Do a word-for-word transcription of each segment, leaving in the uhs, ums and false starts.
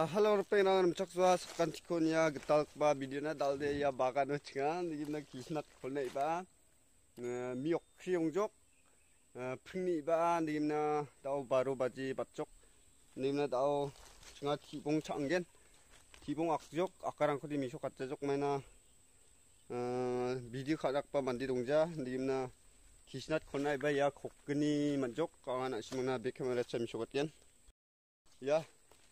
halo pengen namcak suah sekan tikonia getal ba videona dalde ya bagan cengan gimna kisnat kolne ba miok kriongjok phingni ba nimna dau baru baji batjok nimna dau cenga tibong changgen tibong akjok akarang khodi misok katjok mena 비디오 가닥바 만디 동자 님나 기신ат 건나이 바야 kok근이 만족 강한 시모나 베케마라 참 쇼것겐 야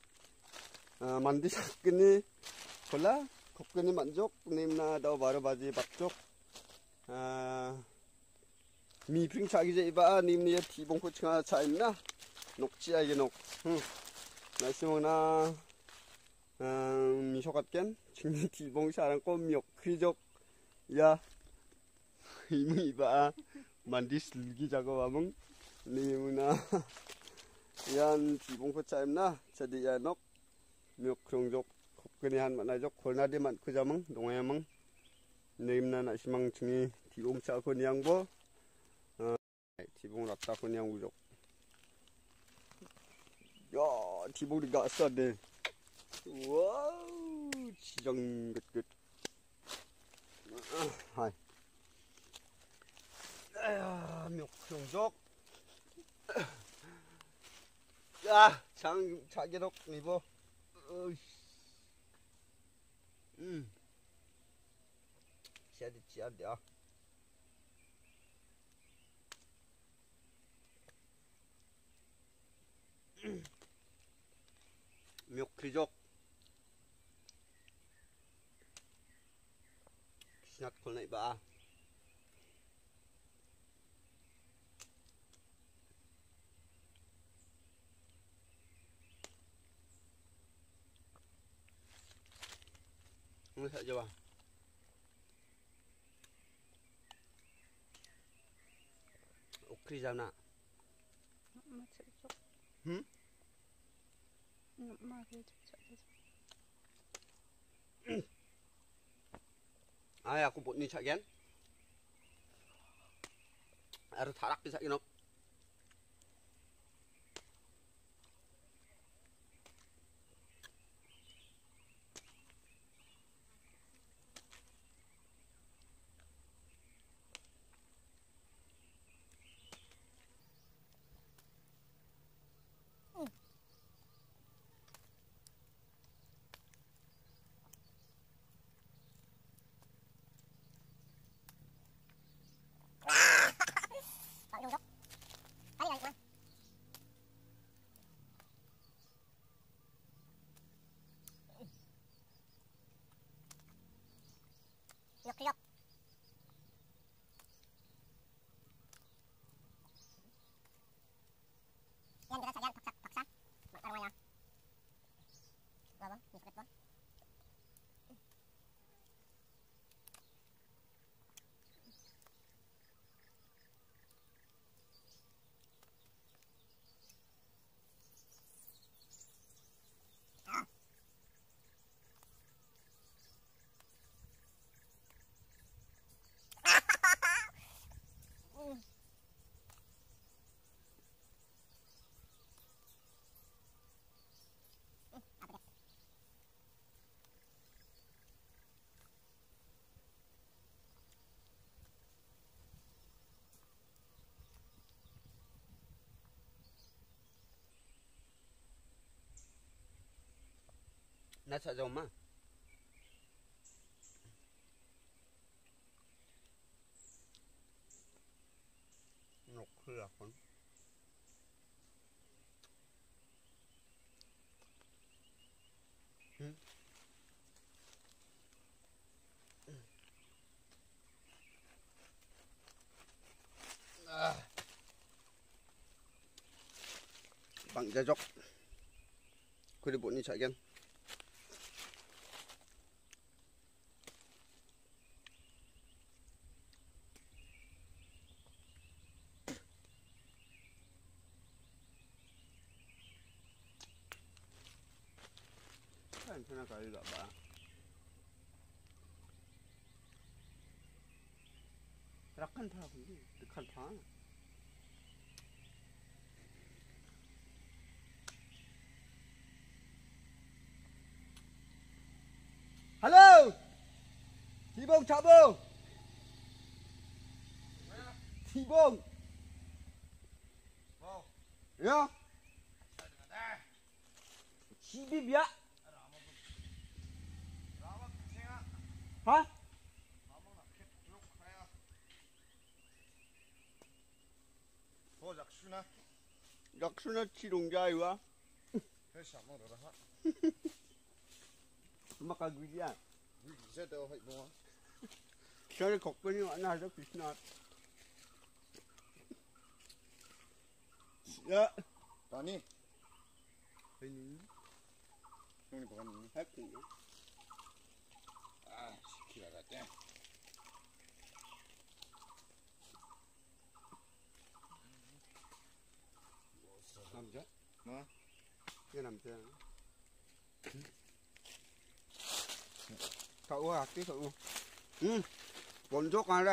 만디 sak근이 콜라 kok근이 만족 님나 더 바로 바지 박족 아 미프링 차기제 이바 님니 티봉 코칭아 차입나 녹지야 이게 녹응 나시모나 음 미쇼것겐 칭니 티봉 사랑 꼼욕 귀족 ya ini ba mandis lagi jago amung ni muna yan tibong ko chaim na jadi ya nok miok krongjok kopkeni han mana jok kolna de man ku jamang dongayamang neimna na simang chungi tibong cha ko niangbo tibong rakta ko niang ujok ya tibong diga sade wow chijang gut gut 하이 아야 묘크용족 야 장 자기록 입어 음 시야디 지야디야 묘크리족 Snat kolna iba Ini saja bah Ukri jam nak Hmm? Ay aku buat ni cak kan? Ada tarak di cak inok. Yok Yan dira sajan paksa paksa. Mak namanya. Baba, ni sakit ba? Nát sợ dầu mà Ngọc khưa con Hmm? Ah. Bằng da dốc Cứ đi bộ như chạy gen Sana kali tak ba Rakan tha pun dekat tha Tibong cabung. Tibong. Ya. Sibib ya. Hah? 어, 약수나? 약수나 치롱자이와. 회시 안 먹으러 하. Maka gudian. 우리 이제 더 해, 뭐? Saya kokoni mana ada Krishna. Ya. 아니, Ini 형님 뭐가니? happy. 아, 시키라 갔대. 남자? 뭐? Cái 남자. Cậu ơi, cái cậu. Ừ. Bốn chốc ăn đây.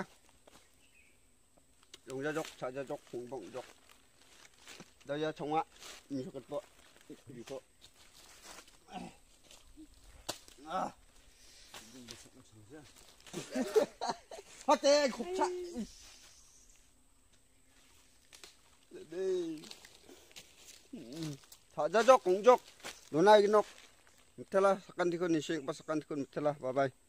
Dùng ra chốc, xả ra chốc, hùng bọng chốc. Đây ra trong á. Mình sẽ cất vợ. Đi vợ. 아. 하대 곱차. 네. 사자적 공적 누나 이nok. 밑에라 sakkan dikon nising pas sakkan dikon 밑에라. 바이바이.